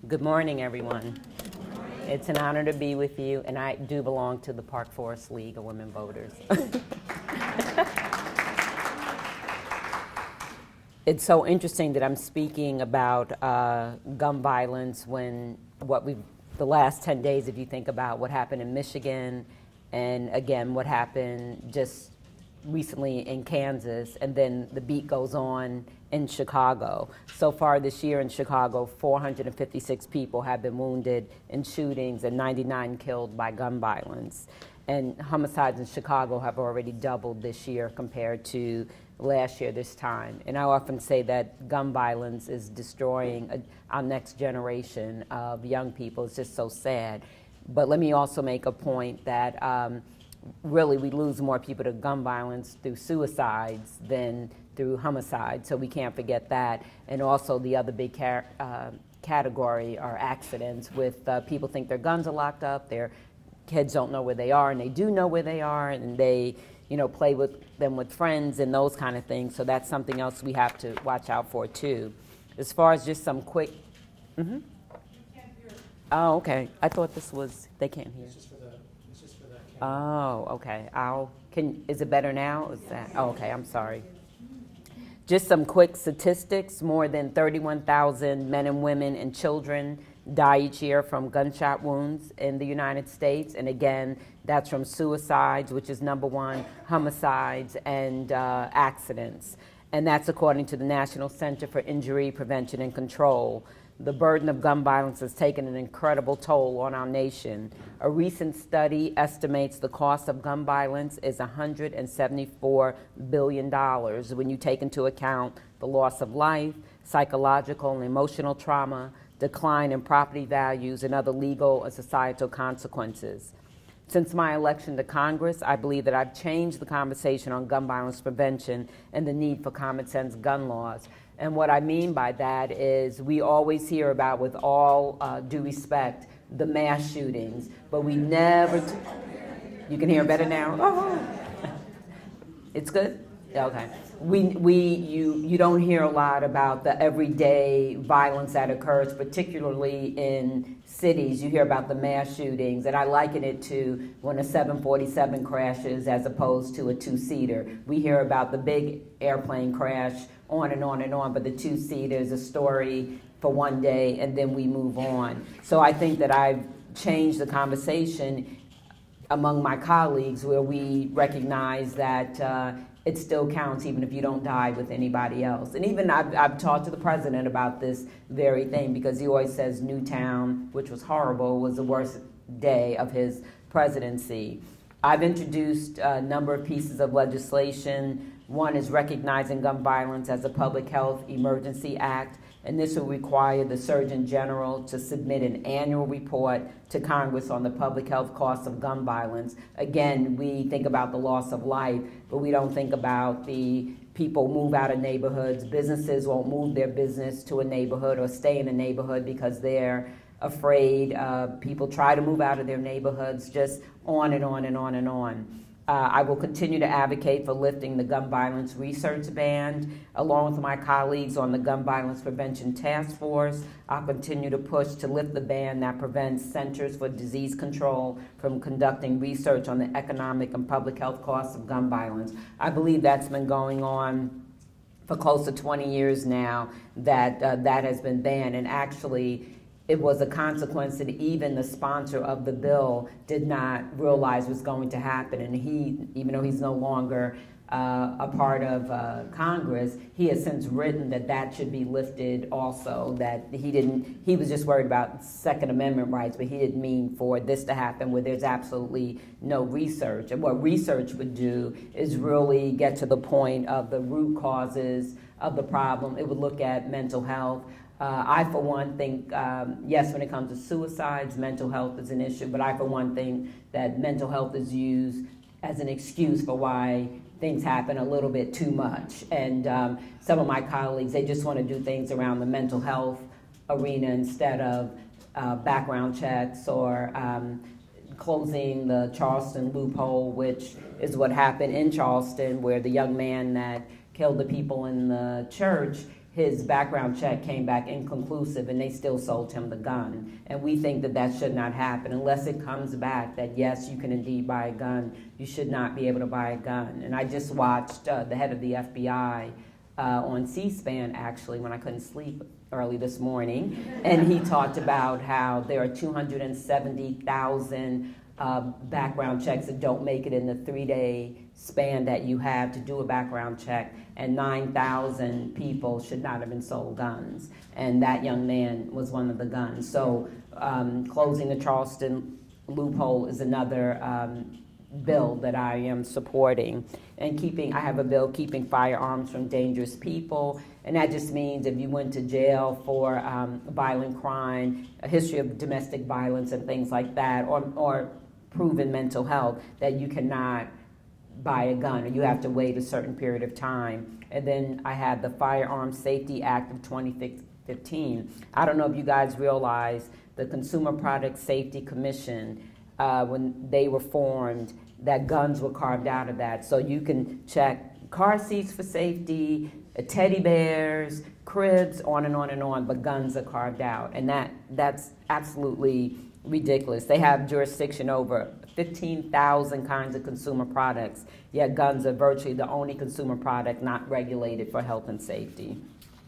Good morning, everyone. It's an honor to be with you, and I do belong to the Park Forest League of Women Voters. It's so interesting that I'm speaking about gun violence when the last 10 days, if you think about what happened in Michigan, and again, what happened just recently in Kansas, and then the beat goes on in Chicago. So far this year in Chicago, 456 people have been wounded in shootings and 99 killed by gun violence. And homicides in Chicago have already doubled this year compared to last year this time. And I often say that gun violence is destroying our next generation of young people. It's just so sad. But let me also make a point that really we lose more people to gun violence through suicides than through homicide, so we can't forget that. And also the other big category are accidents with people think their guns are locked up, their kids don't know where they are, and they do know where they are, and they play with them with friends and those kind of things. So that's something else we have to watch out for too. As far as just some quick, Oh, okay. I thought this was, they can't hear. It's just for that camera. Oh, okay. Is it better now? Is that, oh, okay, I'm sorry. Just some quick statistics. More than 31,000 men and women and children die each year from gunshot wounds in the United States. And again, that's from suicides, which is number one, homicides, and accidents. And that's according to the National Center for Injury Prevention and Control. The burden of gun violence has taken an incredible toll on our nation. A recent study estimates the cost of gun violence is $174 billion when you take into account the loss of life, psychological and emotional trauma, decline in property values, and other legal and societal consequences. Since my election to Congress, I believe that I've changed the conversation on gun violence prevention and the need for common sense gun laws. And what I mean by that is we always hear about, with all due respect, the mass shootings, but we never, you can hear better now? Oh. It's good? Okay. You don't hear a lot about the everyday violence that occurs, particularly in cities. You hear about the mass shootings, and I liken it to when a 747 crashes as opposed to a two-seater. We hear about the big airplane crash, on and on and on, but the two-seater is a story for one day, and then we move on. So I think that I've changed the conversation among my colleagues where we recognize that it still counts even if you don't die with anybody else. And even I've talked to the president about this very thing, because he always says Newtown, which was horrible, was the worst day of his presidency. I've introduced a number of pieces of legislation. One is recognizing gun violence as a public health emergency act, and this will require the Surgeon General to submit an annual report to Congress on the public health costs of gun violence. Again, we think about the loss of life, but we don't think about the people move out of neighborhoods. Businesses won't move their business to a neighborhood or stay in a neighborhood because they're afraid. People try to move out of their neighborhoods, just on and on and on and on. I will continue to advocate for lifting the gun violence research ban, along with my colleagues on the Gun Violence Prevention Task Force. I'll continue to push to lift the ban that prevents Centers for Disease Control from conducting research on the economic and public health costs of gun violence. I believe that's been going on for close to 20 years now, that that has been banned, and actually it was a consequence that even the sponsor of the bill did not realize was going to happen. And he, even though he's no longer a part of Congress, he has since written that that should be lifted also, that he was just worried about Second Amendment rights, but he didn't mean for this to happen where there's absolutely no research. And what research would do is really get to the point of the root causes of the problem. It would look at mental health. I, for one, think, yes, when it comes to suicides, mental health is an issue, but I, for one, think that mental health is used as an excuse for why things happen a little bit too much. And some of my colleagues, they just want to do things around the mental health arena instead of background checks or closing the Charleston loophole, which is what happened in Charleston, where the young man that killed the people in the church, his background check came back inconclusive and they still sold him the gun. And we think that that should not happen unless it comes back that yes, you can indeed buy a gun. You should not be able to buy a gun. And I just watched the head of the FBI on C-SPAN actually when I couldn't sleep early this morning. And he talked about how there are 270,000 background checks that don't make it in the 3-day span that you have to do a background check, and 9,000 people should not have been sold guns. And that young man was one of the guns. So closing the Charleston loophole is another bill that I am supporting. And I have a bill keeping firearms from dangerous people. And that just means if you went to jail for violent crime, a history of domestic violence and things like that, or proven mental health, that you cannot buy a gun, or you have to wait a certain period of time. And then I had the Firearms Safety Act of 2015. I don't know if you guys realize the Consumer Product Safety Commission, when they were formed, that guns were carved out of that. So you can check car seats for safety, teddy bears, cribs, on and on and on, but guns are carved out. And that's absolutely ridiculous. They have jurisdiction over 15,000 kinds of consumer products, yet guns are virtually the only consumer product not regulated for health and safety.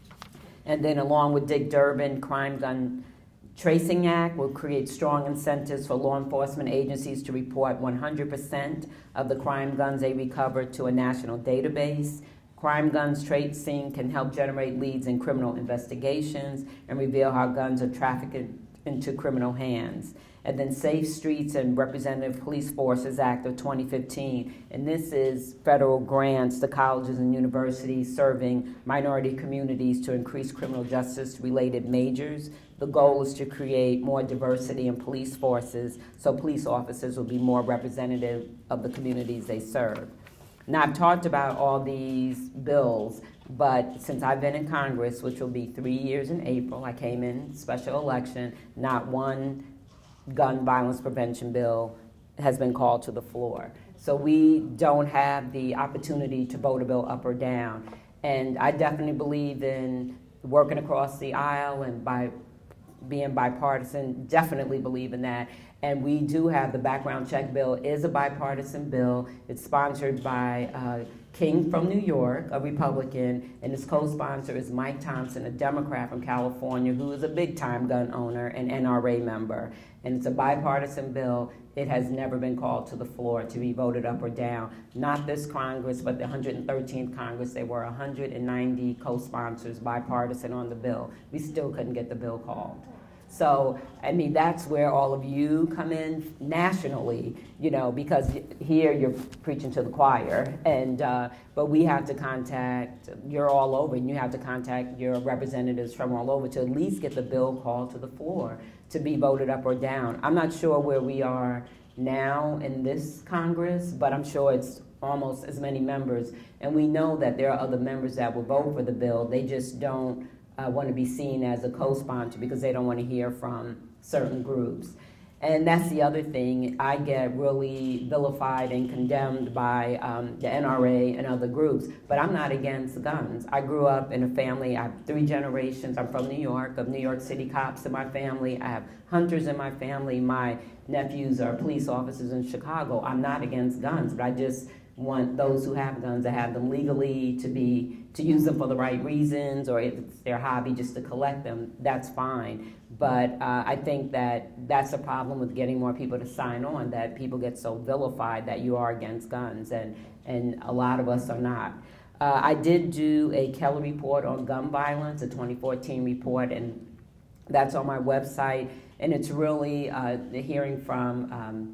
And then along with Dick Durbin, Crime Gun Tracing Act will create strong incentives for law enforcement agencies to report 100% of the crime guns they recover to a national database. Crime guns tracing can help generate leads in criminal investigations and reveal how guns are trafficked into criminal hands. And then Safe Streets and Representative Police Forces Act of 2015. And this is federal grants to colleges and universities serving minority communities to increase criminal justice related majors. The goal is to create more diversity in police forces so police officers will be more representative of the communities they serve. Now, I've talked about all these bills, but since I've been in Congress, which will be 3 years in April, I came in special election, not one gun violence prevention bill has been called to the floor. So we don't have the opportunity to vote a bill up or down. And I definitely believe in working across the aisle and by being bipartisan, definitely believe in that. And we do have the background check bill is a bipartisan bill. It's sponsored by King from New York, a Republican, and his co-sponsor is Mike Thompson, a Democrat from California, who is a big-time gun owner and NRA member. And it's a bipartisan bill. It has never been called to the floor to be voted up or down. Not this Congress, but the 113th Congress. There were 190 co-sponsors, bipartisan, on the bill. We still couldn't get the bill called. So, I mean, that's where all of you come in nationally, you know, because here you're preaching to the choir, and but we have to contact, you're all over, and you have to contact your representatives from all over to at least get the bill called to the floor to be voted up or down. I'm not sure where we are now in this Congress, but I'm sure it's almost as many members, and we know that there are other members that will vote for the bill. They just don't want to be seen as a co-sponsor because they don't want to hear from certain groups. And that's the other thing. I get really vilified and condemned by the NRA and other groups, but I'm not against guns. I grew up in a family, I have 3 generations. I'm from New York, of New York City cops in my family. I have hunters in my family. My nephews are police officers in Chicago. I'm not against guns, but I just want those who have guns to have them legally, to use them for the right reasons, or if it's their hobby just to collect them, that's fine. But I think that that's a problem with getting more people to sign on, that people get so vilified that you are against guns, and a lot of us are not. I did do a Kelly report on gun violence, a 2014 report, and that's on my website, and it's really hearing from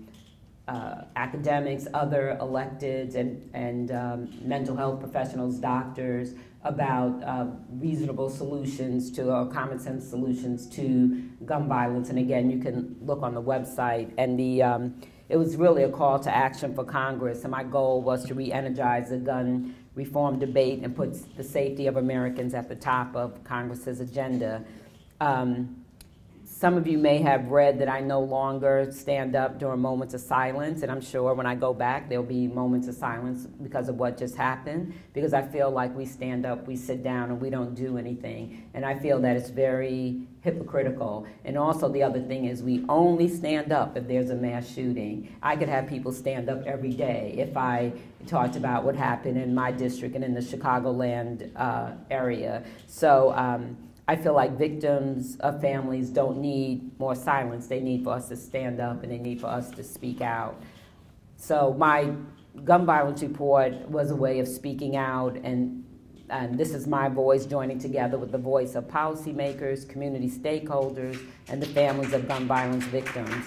academics, other electeds, and mental health professionals, doctors, about reasonable solutions to, or common sense solutions to gun violence. And again, you can look on the website. And it was really a call to action for Congress. And my goal was to re-energize the gun reform debate and put the safety of Americans at the top of Congress's agenda. some of you may have read that I no longer stand up during moments of silence, and I'm sure when I go back there'll be moments of silence because of what just happened, because I feel like we stand up, we sit down, and we don't do anything. And I feel that it's very hypocritical. And also the other thing is we only stand up if there's a mass shooting. I could have people stand up every day if I talked about what happened in my district and in the Chicagoland area. So I feel like victims of families don't need more silence. They need for us to stand up, and they need for us to speak out. So my gun violence report was a way of speaking out, and this is my voice joining together with the voice of policymakers, community stakeholders, and the families of gun violence victims.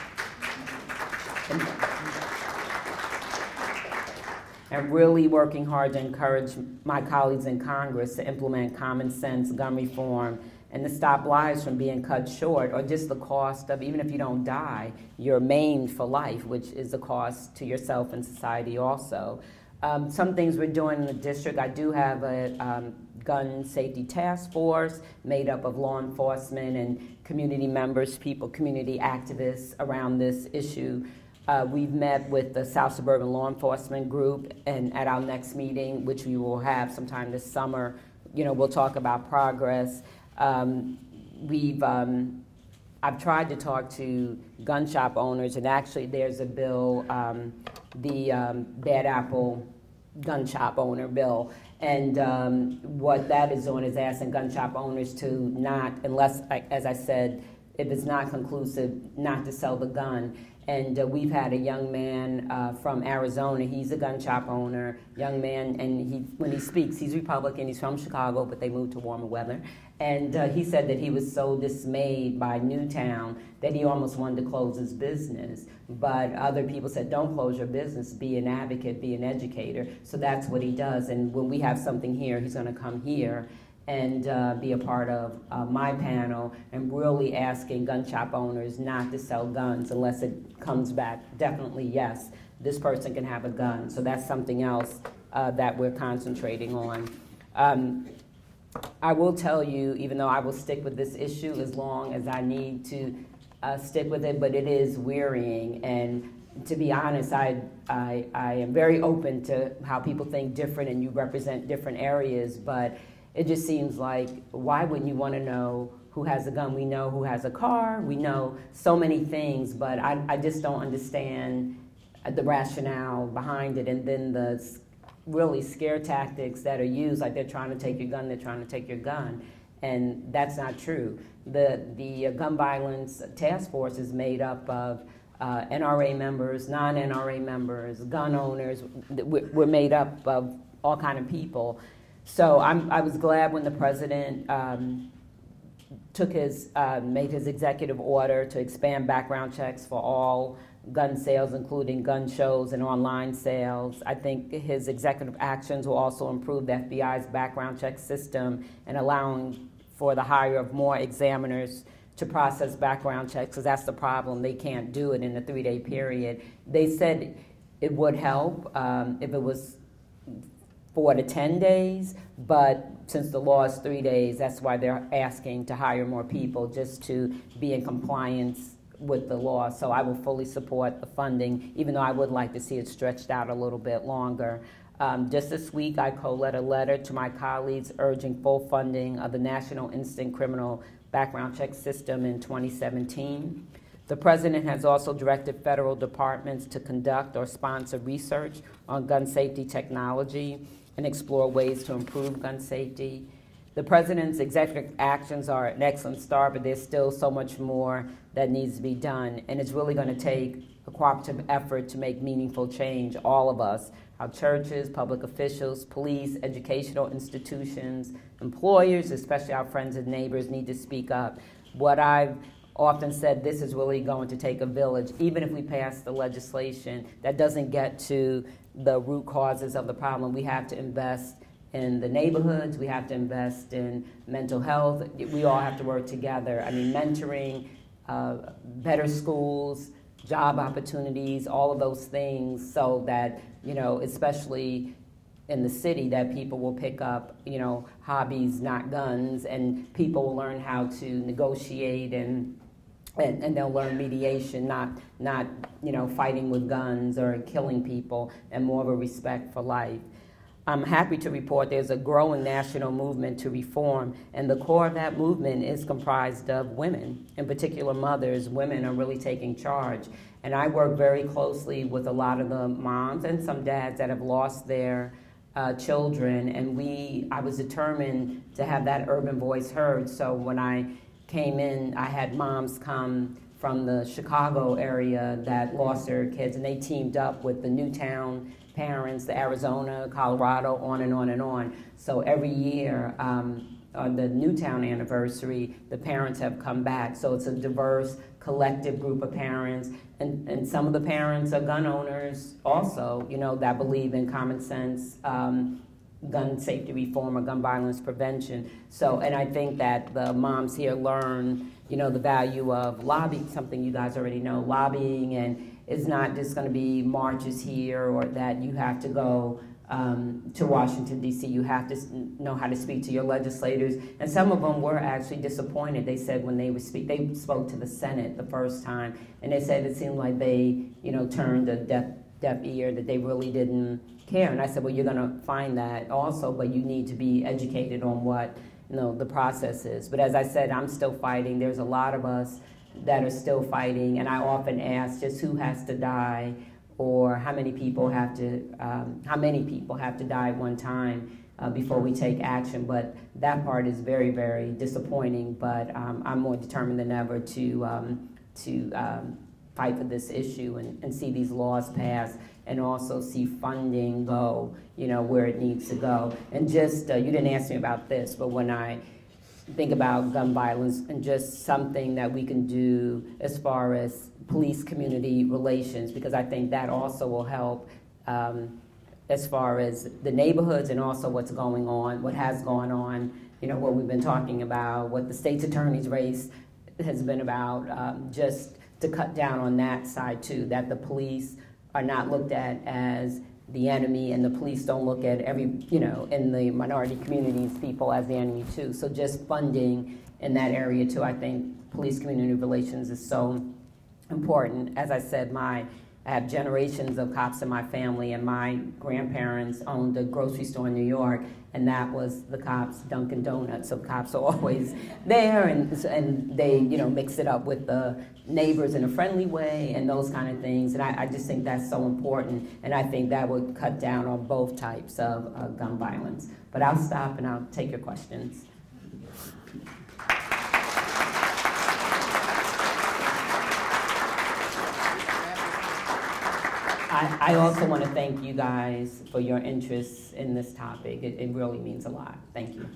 And really working hard to encourage my colleagues in Congress to implement common sense gun reform and to stop lives from being cut short, or just the cost of, even if you don't die, you're maimed for life, which is a cost to yourself and society also. Some things we're doing in the district, I do have a gun safety task force made up of law enforcement and community members, community activists around this issue. We've met with the South Suburban Law Enforcement Group, and at our next meeting, which we will have sometime this summer, we'll talk about progress. I've tried to talk to gun shop owners, and actually there's a bill, the Bad Apple gun shop owner bill, and what that is doing is asking gun shop owners to not, unless, as I said, if it's not conclusive, not to sell the gun. And we've had a young man from Arizona. He's a gun shop owner, young man, and when he speaks, he's Republican, he's from Chicago, but they moved to warmer weather. And he said that he was so dismayed by Newtown that he almost wanted to close his business. But other people said, don't close your business, be an advocate, be an educator. So that's what he does. And when we have something here, he's gonna come here and be a part of my panel, and really asking gun shop owners not to sell guns unless it comes back, definitely yes, this person can have a gun. So that's something else that we're concentrating on. I will tell you, even though I will stick with this issue as long as I need to stick with it, but it is wearying. And to be honest, I am very open to how people think different, and you represent different areas, but it just seems like, why wouldn't you want to know who has a gun? We know who has a car, we know so many things, but I just don't understand the rationale behind it. And then the really scare tactics that are used, like they're trying to take your gun, they're trying to take your gun. And that's not true. The gun violence task force is made up of NRA members, non-NRA members, gun owners. We're made up of all kind of people. So I was glad when the president made his executive order to expand background checks for all gun sales, including gun shows and online sales. I think his executive actions will also improve the FBI's background check system and allowing for the hire of more examiners to process background checks, because that's the problem. They can't do it in a 3-day period. They said it would help if it was 4 to 10 days, but since the law is 3 days, that's why they're asking to hire more people, just to be in compliance with the law. So I will fully support the funding, even though I would like to see it stretched out a little bit longer. Just this week, I co-led a letter to my colleagues urging full funding of the National Instant Criminal Background Check System in 2017. The president has also directed federal departments to conduct or sponsor research on gun safety technology and explore ways to improve gun safety. The president's executive actions are an excellent start, but there's still so much more that needs to be done. And it's really going to take a cooperative effort to make meaningful change, all of us, our churches, public officials, police, educational institutions, employers, especially our friends and neighbors, need to speak up. What I've often said, this is really going to take a village. Even if we pass the legislation, that doesn't get to the root causes of the problem. We have to invest in the neighborhoods, we have to invest in mental health, we all have to work together. I mean, mentoring, better schools, job opportunities, all of those things, so that, especially in the city that people will pick up, hobbies, not guns, and people will learn how to negotiate and they'll learn mediation, not fighting with guns or killing people, and more of a respect for life. I'm happy to report there's a growing national movement to reform, and the core of that movement is comprised of women, in particular mothers. Women are really taking charge. And I work very closely with a lot of the moms and some dads that have lost their children, and I was determined to have that urban voice heard. So when I came in, I had moms come from the Chicago area that lost their kids, and they teamed up with the Newtown parents, the Arizona, Colorado, on and on and on. So every year, on the Newtown anniversary, the parents have come back. So it's a diverse, collective group of parents, and some of the parents are gun owners also, that believe in common sense, gun safety reform or gun violence prevention. So, and I think that the moms here learn, the value of lobbying, something you guys already know, lobbying, and it's not just going to be marches here or that you have to go to Washington, D.C. You have to know how to speak to your legislators. And some of them were actually disappointed. They said when they would speak, they spoke to the Senate the first time, and they said it seemed like they, turned a deaf ear, that they really didn't care. And I said, well, you're going to find that also, but you need to be educated on what, the process is. But as I said, I'm still fighting. There's a lot of us that are still fighting, and I often ask just who has to die, or how many people have to die at one time before we take action. But that part is very, very disappointing. But I'm more determined than ever to fight for this issue and see these laws pass, and also see funding go, where it needs to go. And just you didn't ask me about this, but when I think about gun violence and just something that we can do as far as police-community relations, because I think that also will help as far as the neighborhoods and also what's going on, what has gone on, what we've been talking about, what the state's attorney's race has been about, just to cut down on that side too, that the police are not looked at as the enemy, and the police don't look at every, in the minority communities, people as the enemy too. So just funding in that area too, I think police-community relations is so important. As I said, I have generations of cops in my family, and my grandparents owned a grocery store in New York, and that was the cops' Dunkin' Donuts. So cops are always there, and they, mix it up with the neighbors in a friendly way and those kind of things. And I just think that's so important, and I think that would cut down on both types of gun violence. But I'll stop and I'll take your questions. I also want to thank you guys for your interest in this topic. It really means a lot. Thank you.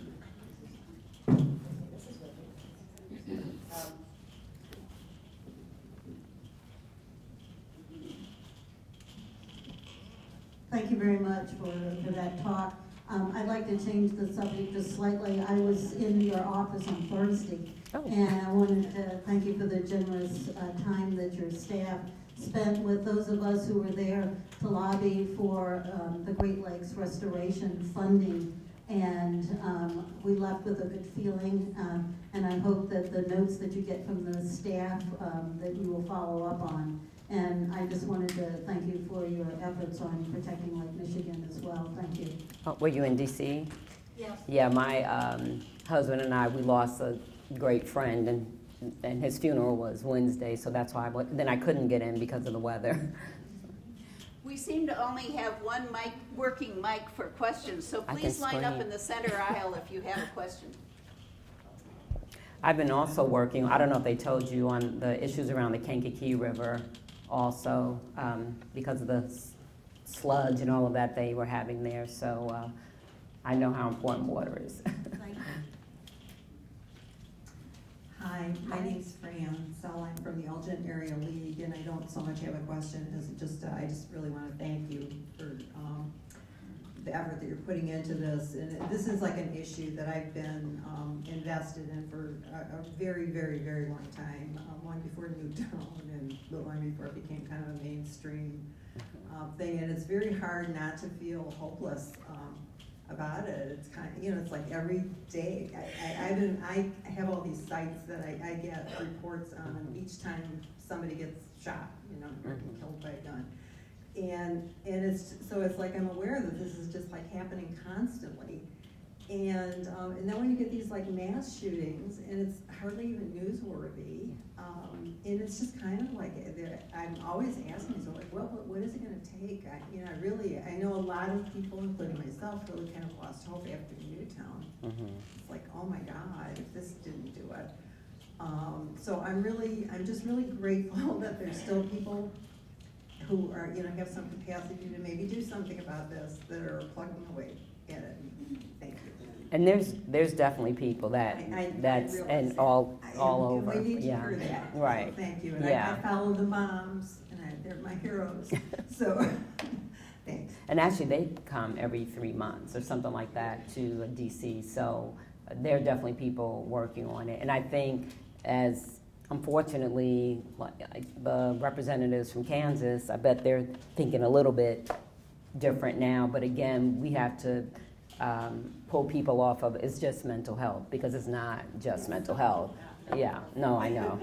Thank you very much for that talk. I'd like to change the subject just slightly. I was in your office on Thursday, and I wanted to thank you for the generous time that your staff spent with those of us who were there to lobby for the Great Lakes restoration funding. And we left with a good feeling, and I hope that the notes that you get from the staff that you will follow up on. And I just wanted to thank you for your efforts on protecting Lake Michigan as well. Thank you. Oh, were you in D.C.? Yes. Yeah, my husband and we lost a great friend, and his funeral was Wednesday, so that's why then I couldn't get in because of the weather. We seem to only have one working mic for questions, so please line up in the center aisle if you have a question. I've been also working, I don't know if they told you, on the issues around the Kankakee River also, because of the sludge and all of that they were having there, so I know how important water is. Thank you. Hi, my name's Fran Sell. I'm from the Elgin Area League, and I don't so much have a question as I just really want to thank you for the effort that you're putting into this. And this is like an issue that I've been invested in for a very, very, very long time, long before Newtown and long before it became kind of a mainstream thing, and it's very hard not to feel hopeless about it. It's kind of, it's like every day. I have all these sites that I get reports on, and each time somebody gets shot, or killed by a gun. And it's like I'm aware that this is just like happening constantly. And then when you get these like mass shootings, and it's hardly even newsworthy, and it's just kind of like I'm always asking myself, like, well, what is it going to take? I know a lot of people, including myself, really kind of lost hope after Newtown. It's like, oh my God, if this didn't do it. So I'm just really grateful that there's still people who are, have some capacity to maybe do something about this, that are plugging away at it. Thank you. And there's definitely people that's and all over. We need to yeah. hear that. Right. So thank you. And yeah. I follow the moms, and they're my heroes. So thanks. And actually, they come every 3 months or something like that to DC. So there are definitely people working on it. And I think, as unfortunately, the representatives from Kansas, I bet they're thinking a little bit different now. But again, we have to pull people off of it's just mental health, because it's not just mental health. Yeah, no, I know.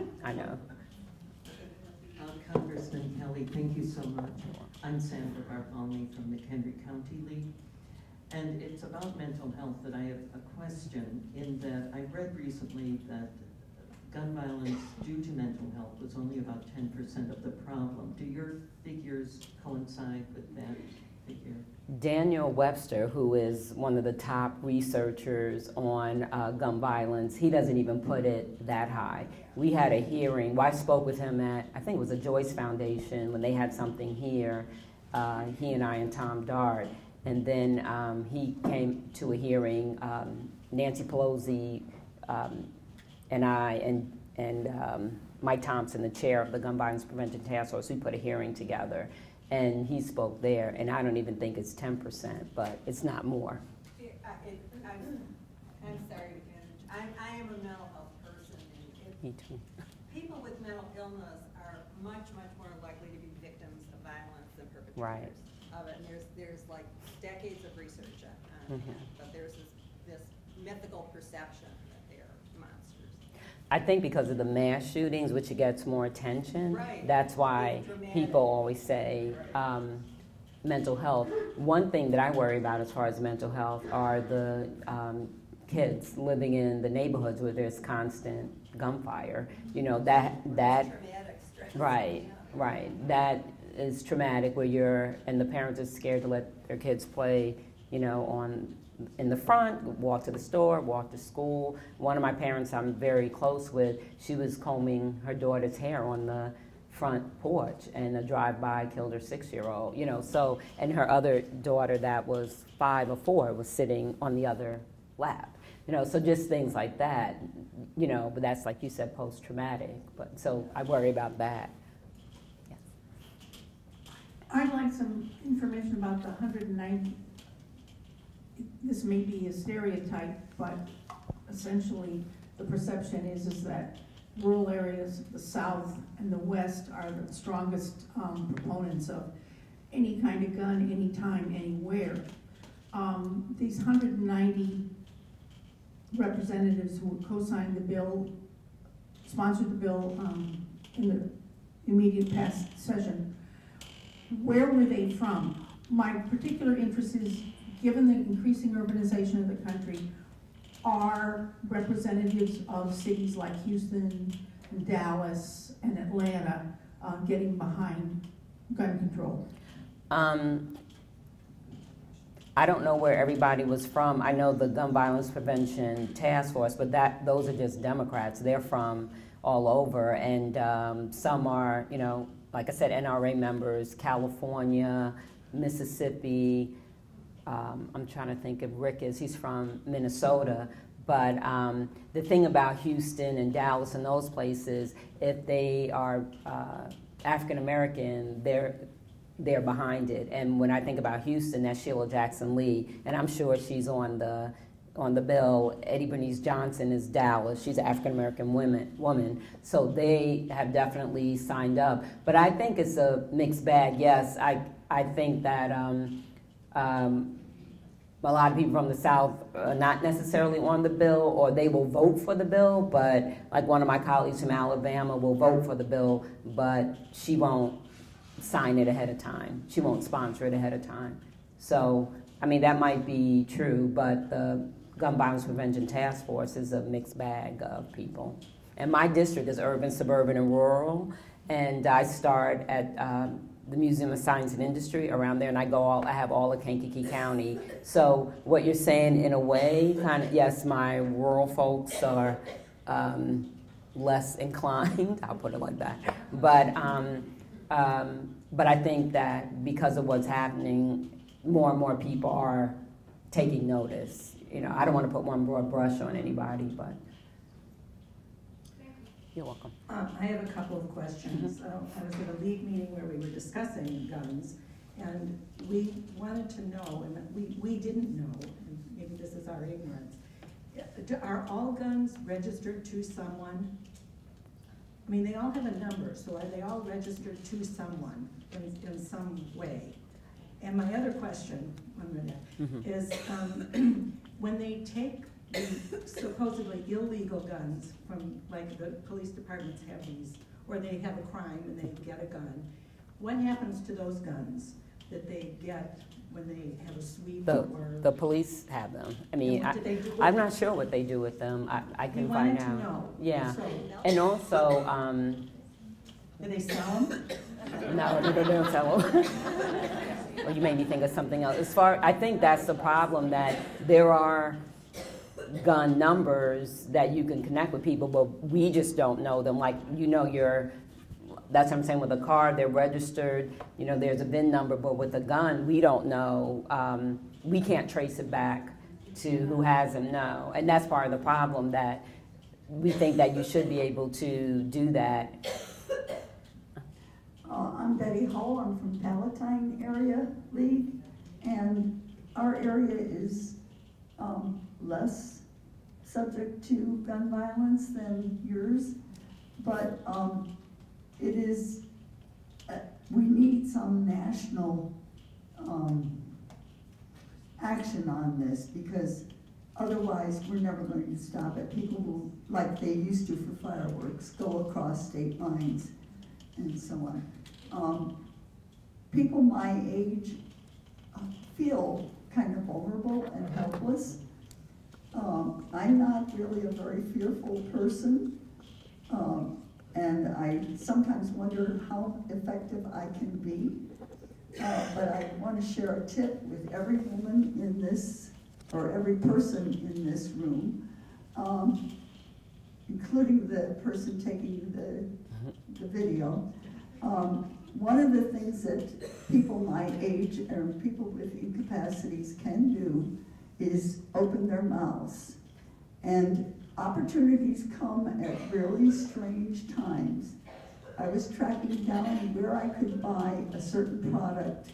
Congressman Kelly, thank you so much. I'm Sandra Barbalny from the Henry County League, and it's about mental health that I have a question, in that I read recently that gun violence due to mental health was only about 10% of the problem. Do your figures coincide with that figure? Daniel Webster, who is one of the top researchers on gun violence, he doesn't even put it that high. We had a hearing, I spoke with him at, I think it was the Joyce Foundation, when they had something here, he and I and Tom Dart, and then he came to a hearing, Nancy Pelosi and I and Mike Thompson, the chair of the Gun Violence Prevention Task Force, we put a hearing together. And he spoke there, and I don't even think it's 10%, but it's not more. I'm sorry to interrupt. I am a mental health person. Me too. People with mental illness are much, much more likely to be victims of violence than perpetrators Right. of it. And there's like decades of research on that, but there's this mythical perception that they're monsters. I think because of the mass shootings, which it gets more attention, Right. That's why people always say mental health. One thing that I worry about as far as mental health are the kids living in the neighborhoods where there's constant gunfire. That Traumatic stress. Right. That is traumatic, where and the parents are scared to let their kids play, in the front, walk to the store, walk to school. One of my parents I'm very close with, she was combing her daughter's hair on the front porch, and a drive-by killed her 6-year-old, and her other daughter that was 5 or 4 was sitting on the other lap. So just things like that, but that's, like you said, post-traumatic. But so I worry about that. Yes. I'd like some information about the 190. This may be a stereotype, but essentially the perception is that rural areas, the South and the West, are the strongest proponents of any kind of gun, anytime, anywhere. These 190 representatives who co-signed the bill, sponsored the bill in the immediate past session, where were they from? My particular interest is, given the increasing urbanization of the country, are representatives of cities like Houston, and Dallas, and Atlanta getting behind gun control? I don't know where everybody was from. I know the Gun Violence Prevention Task Force, but those are just Democrats. They're from all over, and some are, like I said, NRA members, California, Mississippi. I'm trying to think of Rick he's from Minnesota. But the thing about Houston and Dallas and those places, if they are African American, they're behind it. And when I think about Houston, that's Sheila Jackson Lee, and I'm sure she's on on the bill. Eddie Bernice Johnson is Dallas. She's an African-American woman. So they have definitely signed up. But I think it's a mixed bag, yes. I think that a lot of people from the South are not necessarily on the bill, or they will vote for the bill, but like one of my colleagues from Alabama will vote for the bill, but she won't sign it ahead of time. She won't sponsor it ahead of time. So, I mean, that might be true, but the Gun Violence Prevention Task Force is a mixed bag of people. And my district is urban, suburban, and rural, and I start at the Museum of Science and Industry around there, and I have all of Kankakee County. So what you're saying, in a way, kind of, yes, my rural folks are less inclined, I'll put it like that. But I think that because of what's happening, more and more people are taking notice. You know, I don't want to put one broad brush on anybody, but you're welcome. I have a couple of questions. I was at a league meeting where we were discussing guns, and we wanted to know, and we didn't know, and maybe this is our ignorance, are all guns registered to someone? I mean, they all have a number, so are they all registered to someone in some way? And my other question, one minute, is when they take the supposedly illegal guns from, like, the police departments have these, or they have a crime and they get a gun, what happens to those guns that they get when they have a sweep? The police have them. I mean, I'm not sure what they do with them. I can find out. To know. Yeah, So, and also, do they sell them? no, they don't sell them. Well, you made me think of something else. I think that's the problem, that there are gun numbers that you can connect with people, but we just don't know them. Like, you know, that's what I'm saying, with a car, they're registered, you know, there's a VIN number, but with a gun, we don't know. We can't trace it back to who has them, no. And that's part of the problem, that we think that you should be able to do that. I'm Betty Hull. I'm from Palatine Area League, and our area is less subject to gun violence than yours, but it is, we need some national action on this, because otherwise we're never going to stop it. People will, like they used to for fireworks, go across state lines and so on. People my age feel kind of vulnerable and helpless. I'm not really a very fearful person, and I sometimes wonder how effective I can be. But I want to share a tip with every woman in this, or every person in this room, including the person taking the video. One of the things that people my age or people with incapacities can do is open their mouths. And opportunities come at really strange times. I was tracking down where I could buy a certain product.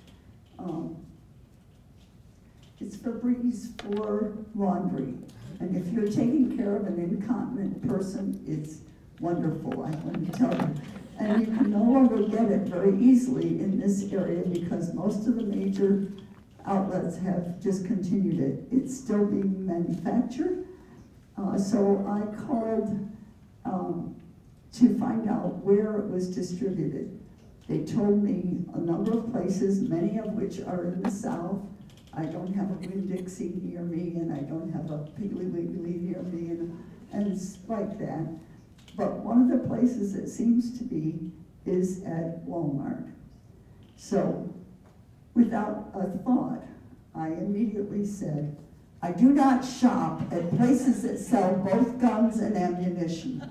It's Febreze for laundry. And if you're taking care of an incontinent person, it's wonderful, I want to tell you. And you can no longer get it very easily in this area because most of the major outlets have discontinued it. It's still being manufactured. So I called to find out where it was distributed. They told me a number of places, many of which are in the South. I don't have a Winn-Dixie near me, and I don't have a Piggly Wiggly near me, and it's like that. But one of the places it seems to be is at Walmart. So without a thought, I immediately said, I do not shop at places that sell both guns and ammunition.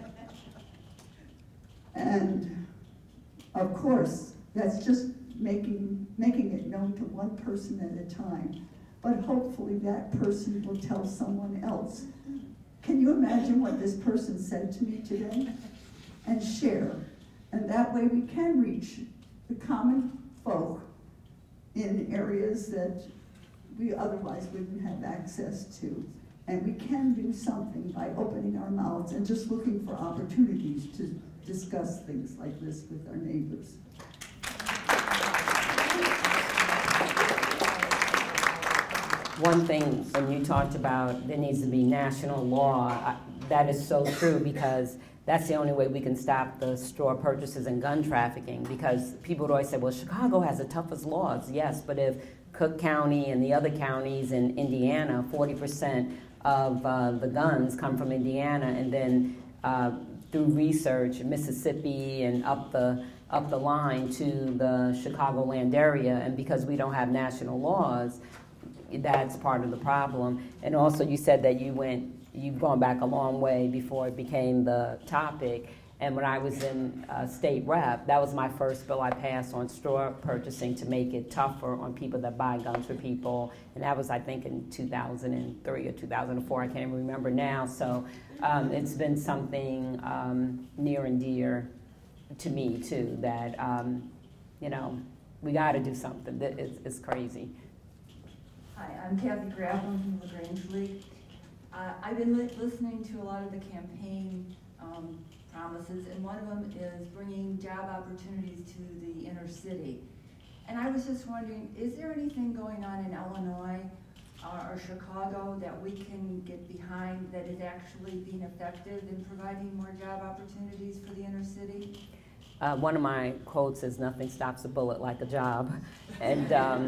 And of course, that's just making it known to one person at a time. But hopefully that person will tell someone else. Can you imagine what this person said to me today? And share. And that way we can reach the common folk in areas that we otherwise wouldn't have access to. And we can do something by opening our mouths and just looking for opportunities to discuss things like this with our neighbors. One thing, when you talked about there needs to be national law, that is so true, because that's the only way we can stop the straw purchases and gun trafficking, because people would always say, well, Chicago has the toughest laws. Yes, but if Cook County and the other counties in Indiana, 40% of the guns come from Indiana, and then through research, Mississippi and up the line to the Chicagoland area, and because we don't have national laws, that's part of the problem. And also, you said that you've gone back a long way before it became the topic. And when I was in state rep, that was my first bill I passed on straw purchasing, to make it tougher on people that buy guns for people. And that was, I think, in 2003 or 2004. I can't even remember now. So it's been something near and dear to me, too, that, you know, we got to do something. It's crazy. Hi, I'm Kathy Grafflin from LaGrange League. I've been listening to a lot of the campaign promises, and one of them is bringing job opportunities to the inner city. And I was just wondering, is there anything going on in Illinois or Chicago that we can get behind that is actually being effective in providing more job opportunities for the inner city? One of my quotes is, nothing stops a bullet like a job. And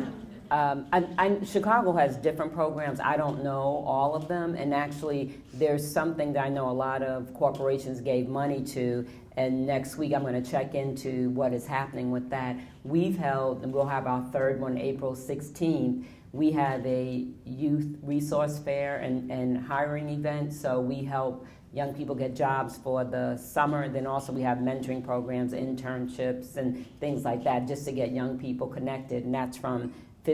Chicago has different programs. I don't know all of them, and actually there's something that I know a lot of corporations gave money to, and next week I'm going to check into what is happening with that. We've held, and we'll have our third one April 16th, we have a youth resource fair and hiring event, so we help young people get jobs for the summer. Then also we have mentoring programs, internships, and things like that, just to get young people connected, and that's from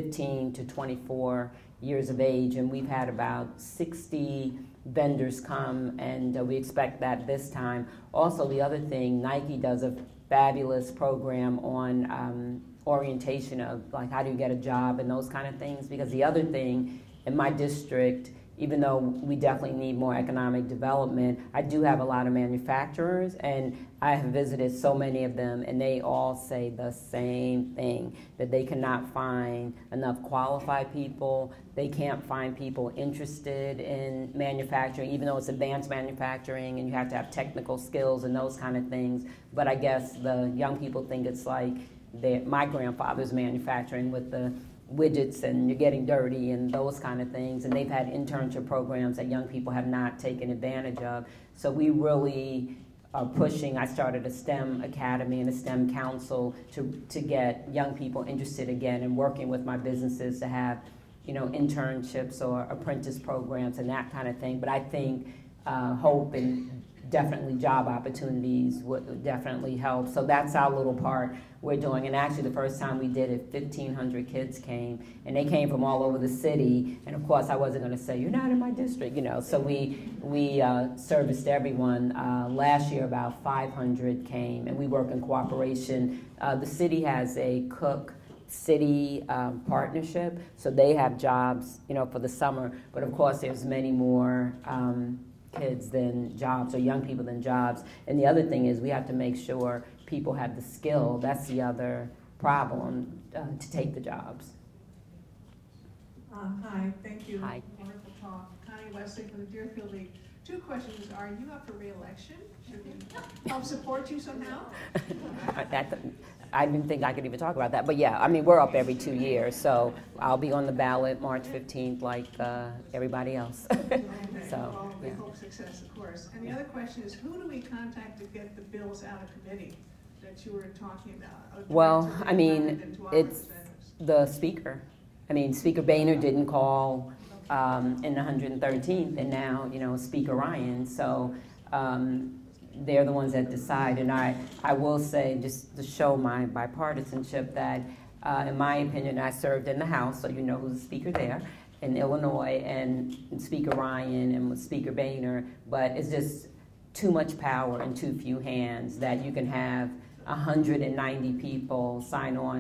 15 to 24 years of age, and we've had about 60 vendors come, and we expect that this time. Also, the other thing, Nike does a fabulous program on orientation of, like, how do you get a job and those kind of things, because the other thing in my district, even though we definitely need more economic development, I do have a lot of manufacturers, and I have visited so many of them, and they all say the same thing, that they cannot find enough qualified people. They can't find people interested in manufacturing, even though it's advanced manufacturing and you have to have technical skills and those kind of things. But I guess the young people think it's like my grandfather's manufacturing with the widgets, and you're getting dirty and those kind of things, and they've had internship programs that young people have not taken advantage of. So we really are pushing. I started a STEM academy and a STEM council to get young people interested again, and working with my businesses to have, you know, internships or apprentice programs and that kind of thing. But I think hope and definitely job opportunities would definitely help. So that's our little part we're doing. And actually the first time we did it, 1,500 kids came, and they came from all over the city. And of course I wasn't going to say, you're not in my district, you know. So we serviced everyone. Last year about 500 came, and we work in cooperation. The city has a Cook City partnership, so they have jobs, you know, for the summer. But of course there's many more kids than jobs, or young people than jobs. And the other thing is we have to make sure people have the skill. That's the other problem, to take the jobs. Hi, thank you. Hi. Wonderful talk. Connie Wesley from the Deerfield League. 2 questions. Are you up for re-election? Should we help support you somehow? I didn't think I could even talk about that. But yeah, I mean, we're up every 2 years, so I'll be on the ballot March 15th like everybody else. Okay. So, well, we yeah. hope success, of course. And the other question is, who do we contact to get the bills out of committee that you were talking about? Well, I mean, it's the speaker. I mean, Speaker Boehner didn't call in the 113th, and now, you know, Speaker Ryan. So they're the ones that decide. And I will say, just to show my bipartisanship, that in my opinion, I served in the House, so you know who's the speaker there, in Illinois, and Speaker Ryan and Speaker Boehner. But it's just too much power in too few hands, that you can have 190 people sign on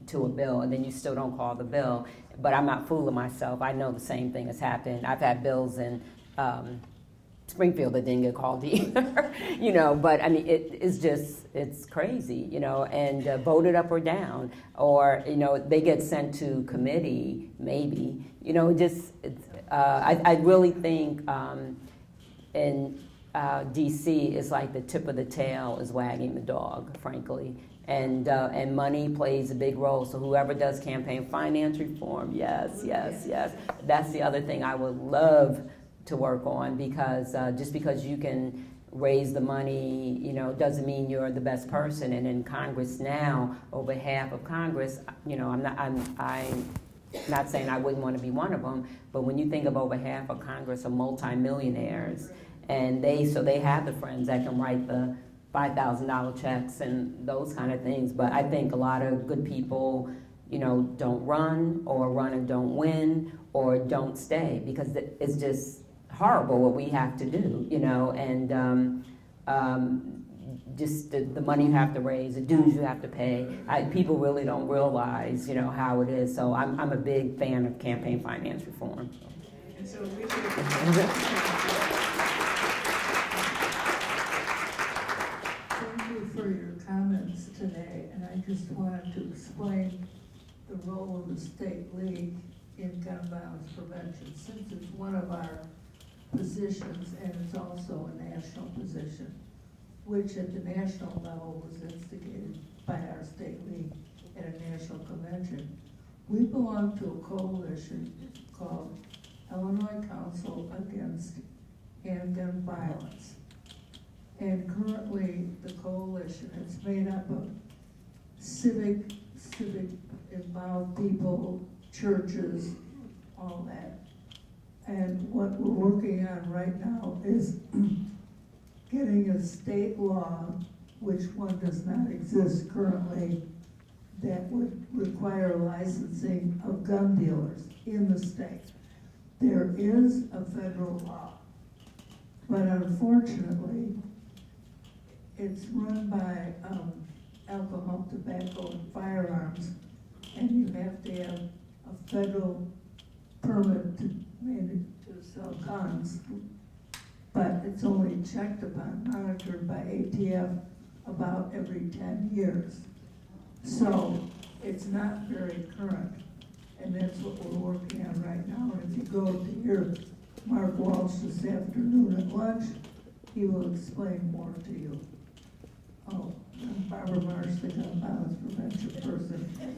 to a bill, and then you still don't call the bill. But I'm not fooling myself. I know the same thing has happened. I've had bills in Springfield that didn't get called either, you know, but I mean, it's crazy, you know, and voted up or down, or, you know, they get sent to committee, maybe, you know, I really think in DC is like the tip of the tail is wagging the dog, frankly. And money plays a big role. So whoever does campaign finance reform, yes. That's the other thing I would love to work on, because just because you can raise the money, you know, doesn't mean you're the best person. And in Congress now, over half of Congress, you know, I'm not saying I wouldn't want to be one of them, but when you think of over half of Congress are multimillionaires, and they have the friends that can write the $5,000 checks and those kind of things. But I think a lot of good people, you know, don't run, or run and don't win, or don't stay, because it's just horrible what we have to do, you know, and just the money you have to raise, the dues you have to pay. People really don't realize, you know, how it is. So I'm a big fan of campaign finance reform. And so we should for your comments today, and I just wanted to explain the role of the state league in gun violence prevention, since it's one of our positions and it's also a national position, which at the national level was instigated by our state league at a national convention. We belong to a coalition called Illinois Council Against Handgun Violence. And currently, the coalition is made up of civic involved people, churches, all that. And what we're working on right now is getting a state law, which one does not exist currently, that would require licensing of gun dealers in the state. There is a federal law, but unfortunately, it's run by alcohol, tobacco, and firearms, and you have to have a federal permit to sell guns, but it's only checked upon, monitored by ATF about every 10 years. So it's not very current, and that's what we're working on right now. And if you go to hear Mark Walsh this afternoon at lunch, he will explain more to you. Oh, I'm Barbara Marsh, the gun violence prevention person.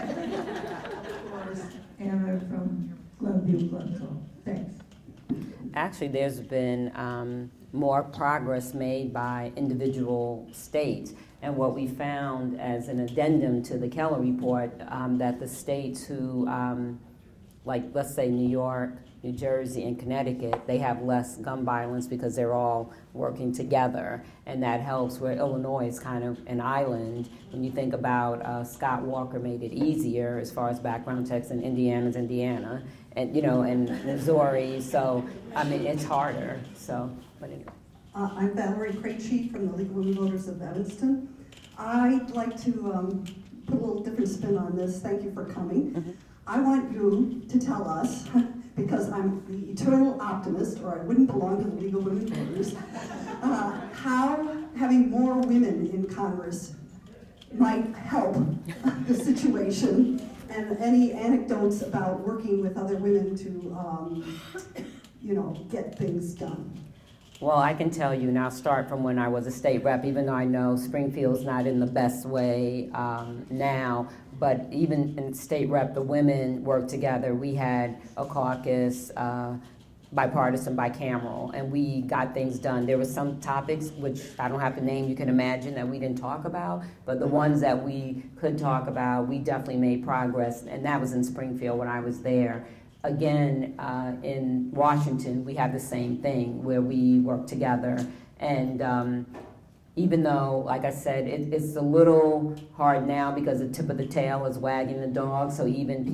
Of course, and I'm from Glenview, Glencoe. Thanks. Actually, there's been more progress made by individual states. And what we found as an addendum to the Kelly report, that the states who, like let's say New York, New Jersey, and Connecticut, they have less gun violence because they're all working together. And that helps, where Illinois is kind of an island. When you think about Scott Walker made it easier as far as background checks, and Indiana's Indiana, and you know, and Missouri. So, I mean, it's harder. So, but anyway. I'm Valerie Krejci from the League of Women Voters of Evanston. I'd like to put a little different spin on this. Thank you for coming. Mm-hmm. I want you to tell us, because I'm the eternal optimist, or I wouldn't belong to the League of Women Voters, how having more women in Congress might help the situation, and any anecdotes about working with other women to, you know, get things done. Well, I can tell you, and I'll start from when I was a state rep, even though I know Springfield's not in the best way now, but even in state rep, the women worked together. We had a caucus, bipartisan, bicameral, and we got things done. There were some topics, which I don't have to name, you can imagine, that we didn't talk about, but the ones that we could talk about, we definitely made progress, and that was in Springfield when I was there. Again, in Washington, we had the same thing where we worked together. And even though, like I said, it's a little hard now because the tip of the tail is wagging the dog. So even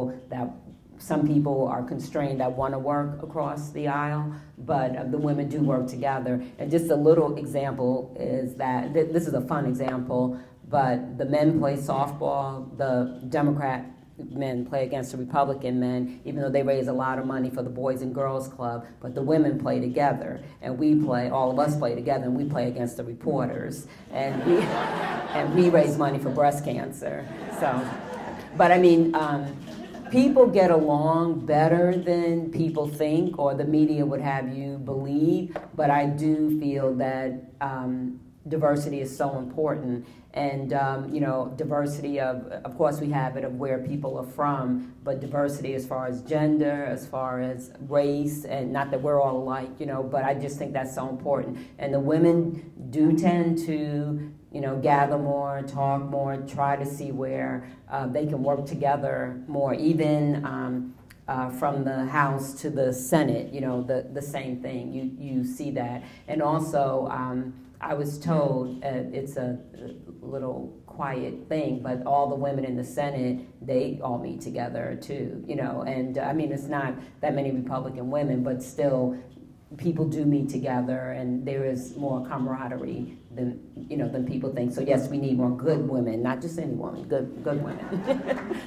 some people are constrained that want to work across the aisle, but the women do work together. And just a little example is that, this is a fun example, but the men play softball, the Democrat men play against the Republican men, even though they raise a lot of money for the Boys and Girls Club, but the women play together, and all of us play together, and we play against the reporters, and we raise money for breast cancer. So, but I mean, people get along better than people think, or the media would have you believe, but I do feel that diversity is so important. And, diversity of course we have it of where people are from, but diversity as far as gender, as far as race, and not that we're all alike, but I just think that's so important. And the women do tend to, gather more, talk more, try to see where they can work together more, even from the House to the Senate, the same thing. You see that. And also, I was told, it's a little quiet thing, but all the women in the Senate, they all meet together too, and I mean, it's not that many Republican women, but still people do meet together, and there is more camaraderie than people think. So yes, we need more good women, not just any woman, good women.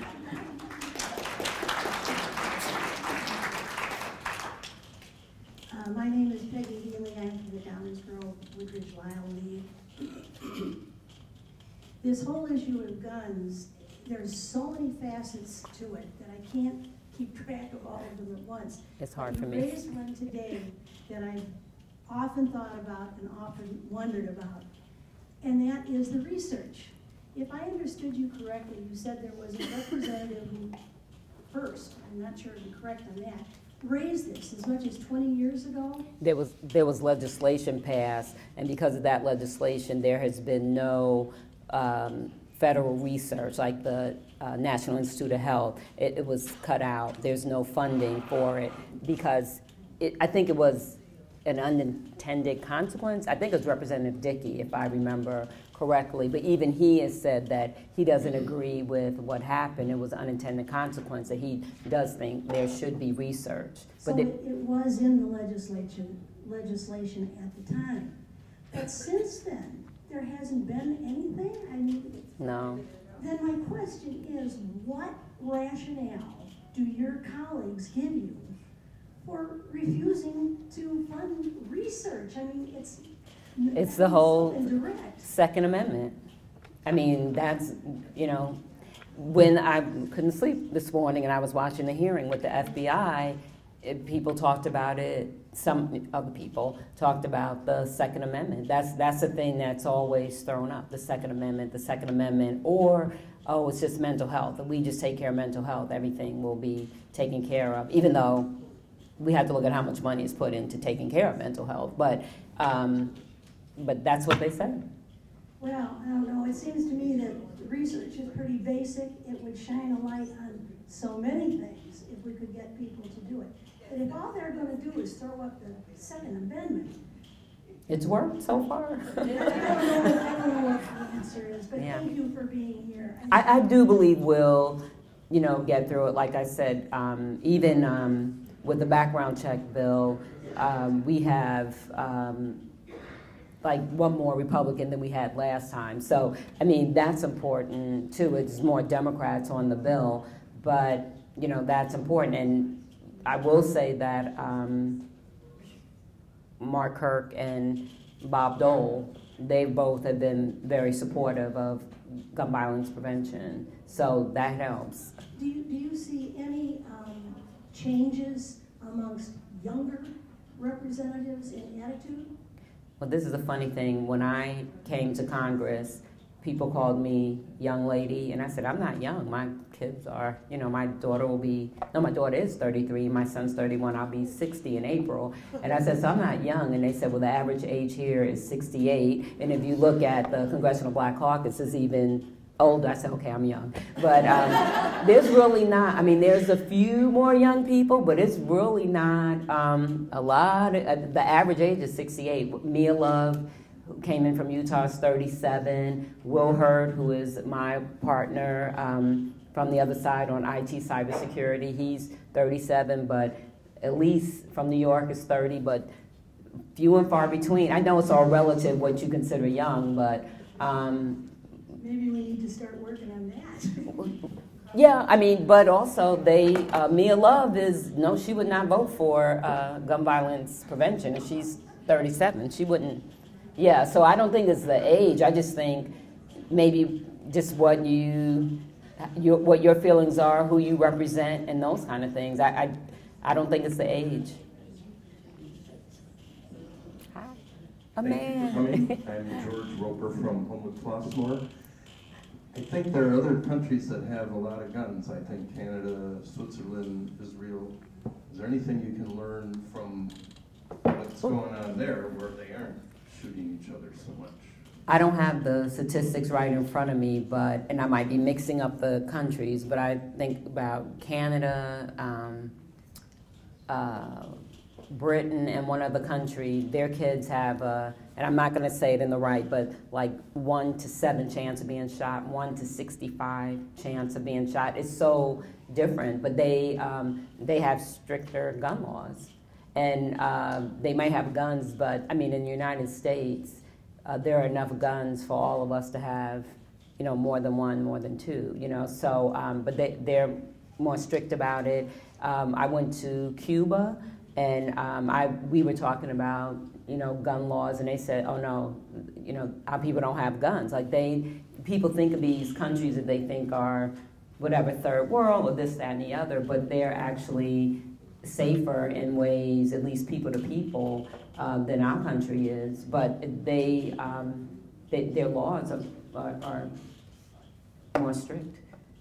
My name is Peggy Healy. I'm from the Downsboro Woodridge Lyle League. This whole issue of guns, there's so many facets to it that I can't keep track of all of them at once. It's hard for me. You raised one today that I've often thought about and often wondered about, and that is the research. If I understood you correctly, you said there was a representative who first, I'm not sure to be correct on that, raised this as much as 20 years ago? There was legislation passed, and because of that legislation, there has been no federal research, like the National Institute of Health. It was cut out. There's no funding for it because I think it was an unintended consequence. I think it was Representative Dickey, if I remember correctly, but even he has said that he doesn't agree with what happened. It was an unintended consequence, that he does think there should be research. So but it was in the legislation at the time. But since then, there hasn't been anything? I mean, no. Then my question is, what rationale do your colleagues give you for refusing to fund research? I mean, it's the whole indirect. Second Amendment. I mean, that's, when I couldn't sleep this morning and I was watching the hearing with the FBI, people talked about it, some other people talked about the Second Amendment. That's the thing that's always thrown up, the Second Amendment, or, oh, it's just mental health. If we just take care of mental health, everything will be taken care of, even though we have to look at how much money is put into taking care of mental health. But that's what they said. Well, I don't know. It seems to me that research is pretty basic. It would shine a light on so many things if we could get people to do it. But if all they're going to do is throw up the Second Amendment, it's worked so far. I don't know what the answer is, but yeah. Thank you for being here. I do believe we'll, get through it. Like I said, even with the background check bill, we have like one more Republican than we had last time. So, I mean, that's important too. It's more Democrats on the bill, but, that's important. And I will say that Mark Kirk and Bob Dole, they both have been very supportive of gun violence prevention. So that helps. Do you see any changes amongst younger representatives in attitude? Well, this is a funny thing. When I came to Congress, people called me young lady, and I said, I'm not young. My kids are, my daughter is 33, my son's 31, I'll be 60 in April. And I said, so I'm not young. And they said, well, the average age here is 68. And if you look at the Congressional Black Caucus, it's even older. I said, okay, I'm young. But there's really not, there's a few more young people, but it's really not a lot. The average age is 68. Mia Love, who came in from Utah, is 37. Will Hurd, who is my partner from the other side on IT cybersecurity, he's 37, but Elise from New York is 30, but few and far between. I know it's all relative what you consider young, but maybe we need to start working on that. Yeah, I mean, but also Mia Love no, she would not vote for gun violence prevention, and she's 37. She wouldn't. Yeah, so I don't think it's the age. I just think maybe just what your feelings are, who you represent, and those kind of things. I don't think it's the age. Hi. Thank you for coming. I'm George Roper from Homewood Flossmoor. I think there are other countries that have a lot of guns. I think Canada, Switzerland, Israel. Is there anything you can learn from what's going on there where they aren't shooting each other so much? I don't have the statistics right in front of me, and I might be mixing up the countries, but I think about Canada, Britain, and one other country. Their kids have, and I'm not going to say it in the right, but like 1 to 7 chance of being shot, 1 to 65 chance of being shot. It's so different, but they have stricter gun laws, and they might have guns, but I mean in the United States. There are enough guns for all of us to have, more than one, more than two, So, but they're more strict about it. I went to Cuba, and we were talking about, gun laws, and they said, oh no, our people don't have guns. Like people think of these countries that they think are whatever third world or this, that, and the other, but they're actually safer in ways, at least people to people, than our country is. But their laws are more strict.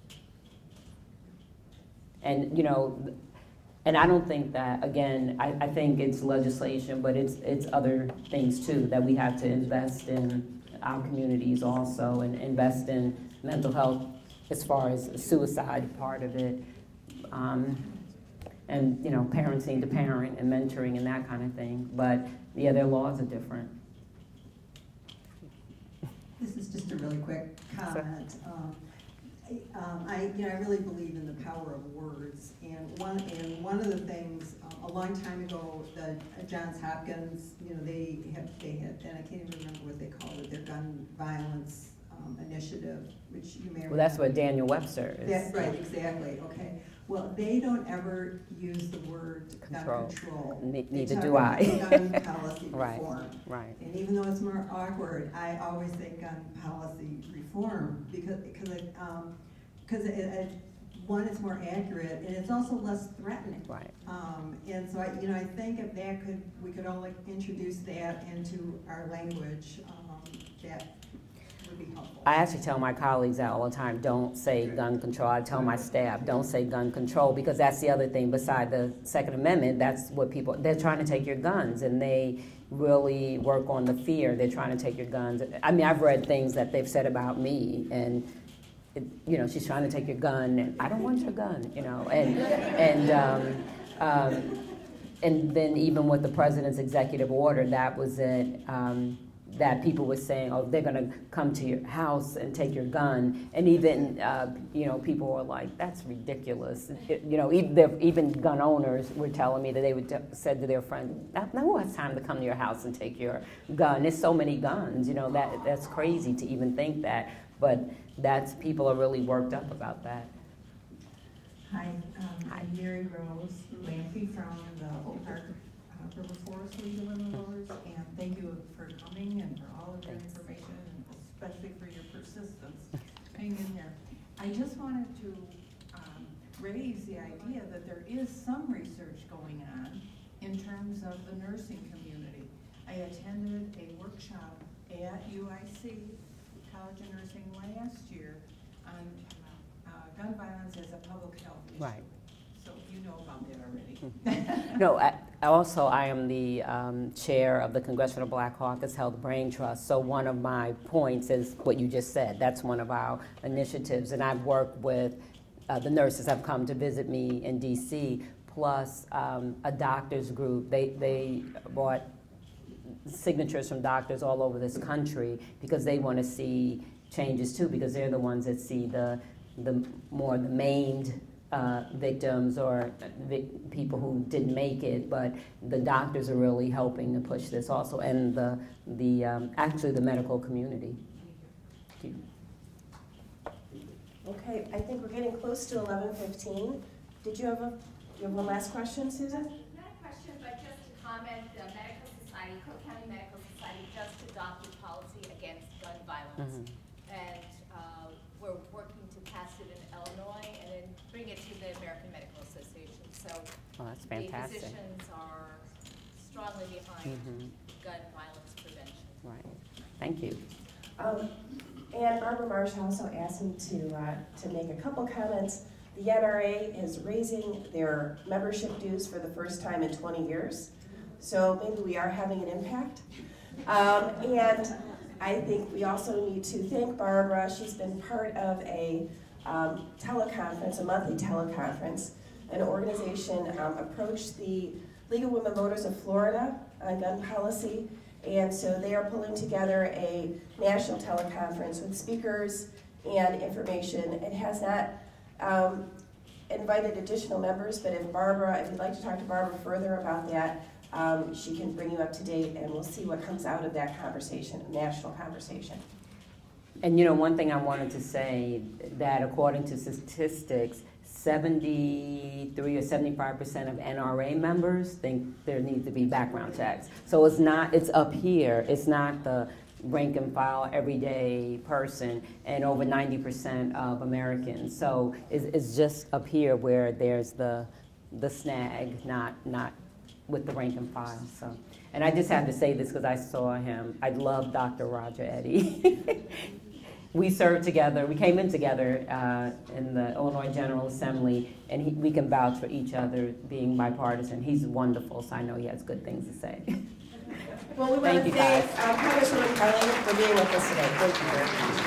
And and I don't think that, again, I think it's legislation, but it's other things too that we have to invest in our communities also, and invest in mental health as far as the suicide part of it. And parenting to parent and mentoring and that kind of thing. But yeah, their laws are different. This is just a really quick comment. I really believe in the power of words, and one of the things a long time ago, the Johns Hopkins, they had, and I can't even remember what they called it, their gun violence initiative, which you may. Well, that's what Daniel Webster is. That's right, exactly. Okay. Well, they don't ever use the word gun control. Neither do I. Gun policy Right, reform. right. And even though it's more awkward, I always say gun policy reform because one, it's more accurate, and it's also less threatening. Right. And so I think if we could all introduce that into our language, that would be helpful. I actually tell my colleagues that all the time, don't say gun control. I tell my staff, don't say gun control, because that's the other thing beside the Second Amendment. That's what they're trying to take your guns, and they really work on the fear. They're trying to take your guns. I mean, I've read things that they've said about me, and she's trying to take your gun, and I don't want your gun, and then even with the president's executive order, that was it. That people were saying, oh, they're going to come to your house and take your gun, and even people were like, that's ridiculous. Even gun owners were telling me that they would said to their friend, now who has time to come to your house and take your gun? There's so many guns, that's crazy to even think that, but people are really worked up about that. Hi, I'm Mary Rose Lampy from the Oak Park River Forest League of Women Voters, and thank you for coming and for all of your information, and especially for your persistence. Hang in there. I just wanted to raise the idea that there is some research going on in terms of the nursing community. I attended a workshop at UIC College of Nursing last year on gun violence as a public health issue. Right. So you know about that already. No, I am the chair of the Congressional Black Caucus Health Brain Trust. So one of my points is what you just said. That's one of our initiatives. And I've worked with the nurses have come to visit me in D.C., plus a doctors group. They brought signatures from doctors all over this country because they want to see changes too, because they're the ones that see the maimed victims or people who didn't make it, but the doctors are really helping to push this also, and actually the medical community. Okay, I think we're getting close to 11:15. Did you have one last question, Susan? Not a question, but just a comment. The Medical Society, Cook County Medical Society, just adopted policy against gun violence. And we're working to pass it in Illinois and then bring it to the American Medical Association. So that's fantastic. The physicians are strongly behind gun violence prevention. Right. Thank you. And Barbara Marsh also asked me to make a couple comments. The NRA is raising their membership dues for the first time in 20 years. So maybe we are having an impact. And I think we also need to thank Barbara. She's been part of a teleconference, a monthly teleconference. An organization approached the League of Women Voters of Florida on gun policy. And so they are pulling together a national teleconference with speakers and information. It has not invited additional members, but if you'd like to talk to Barbara further about that, she can bring you up to date, and we'll see what comes out of that conversation, national conversation. And one thing I wanted to say, that according to statistics, 73 or 75% of NRA members think there needs to be background checks. So it's up here. It's not the rank and file everyday person, and over 90% of Americans. So it's just up here where there's the snag, not with the rank and file. So, and I just had to say this because I saw him. I love Dr. Roger Eddy. We served together. We came in together in the Illinois General Assembly, and we can vouch for each other being bipartisan. He's wonderful, so I know he has good things to say. Well, we want to thank Congresswoman Kelly for being with us today. Thank you very much.